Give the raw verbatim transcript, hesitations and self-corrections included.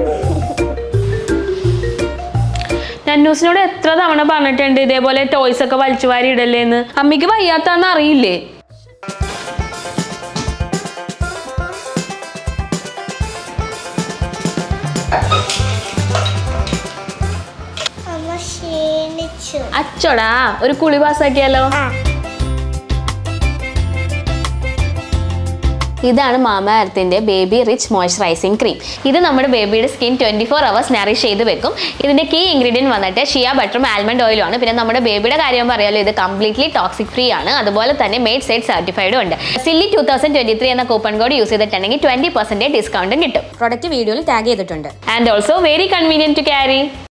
നന്നൂസിനോട് എത്ര തവണ പറഞ്ഞിട്ടുണ്ട് ഇതേപോലെ ടോയ്സ് ഒക്കെ വലിച്ചു വാരി ഇടല്ലേന്ന്. അമ്മയ്ക്ക് വയ്യാത്താന്ന് അറിയില്ലേ? അച്ചോടാ ഒരു കുളി പാസ്സാക്കിയാലോ? ഇതാണ് മാമ എർത്തിന്റെ ബേബി റിച്ച് മോയ്സ്ചറൈസിംഗ് ക്രീം. ഇത് നമ്മുടെ ബേബിയുടെ skin twenty four hours nourish ചെയ്ത് വെക്കും. ഇതിന്റെ കീ ഇൻഗ്രീഡിയൻറ്റ് വന്നിട്ട് ഷിയ ബട്ടറും ആൽമണ്ട് ഓയിലും ആണ്. പിന്നെ നമ്മുടെ ബേബിയുടെ കാര്യം പറയാലോ, ഇത് കംപ്ലീറ്റ്ലി ടോക്സിക് ഫ്രീ ആണ്. അതുപോലെ തന്നെ മെയ്ഡ് സൈഡ് സർട്ടിഫൈഡും ഉണ്ട്. Silly two thousand twenty three എന്ന കൂപ്പൺ കോഡ് യൂസ് ചെയ്തിട്ടുണ്ടെങ്കിൽ ട്വന്റി പെർസെന്റേജ് ഡിസ്കൗണ്ടും കിട്ടും. പ്രൊഡക്റ്റ് വീഡിയോയിൽ ടാഗ് ചെയ്തിട്ടുണ്ട്. And also very convenient to carry.